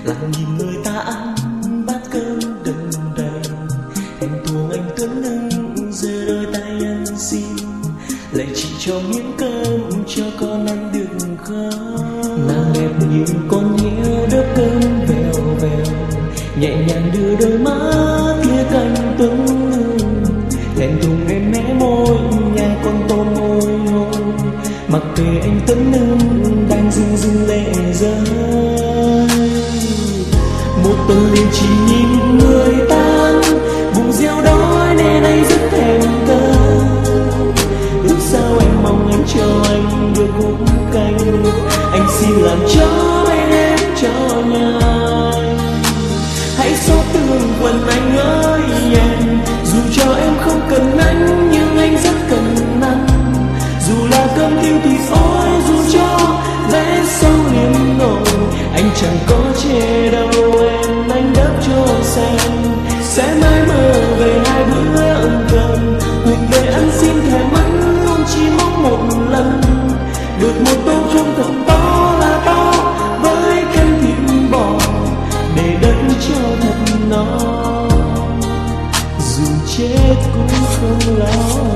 hàng nghìn người ta ăn bát cơm đựng đầy, thèm thuồng anh tuấn nâng giờ đôi tay ăn xin, lại chỉ cho miếng cơm cho con ăn được không. Nàng đẹp như con heo đớp cơm vèo vèo, nhẹ nhàng đưa đôi mắt kia cạnh tuấn nâng, thẹn thùng em mé môi nhai con tôm môi hôi, mặc kệ anh tuấn nâng đang rưng rưng lệ rơi. Một tuần liền chỉ nhìn người tan, bụng reo đói nên anh rất thèm cơm. Ước sao em mong anh cho anh được hút canh, anh xin làm cho anh em cho nhà anh. Hãy xót thương quần anh ơi em, dù cho em không cần anh nhưng anh rất cần anh. Dù là cơm thiêu thịt ôi, dù cho vé sau liếm nổi, anh chẳng có chê đâu em, anh đắp cho xem. Sẽ mãi mơ về hai bữa ân cần, cuộc đời ăn xin thèm ăn luôn chỉ mong một lần, được một tô cơm thật to là to với canh thịt bò để đất cho thật no, dù chết cũng không lo.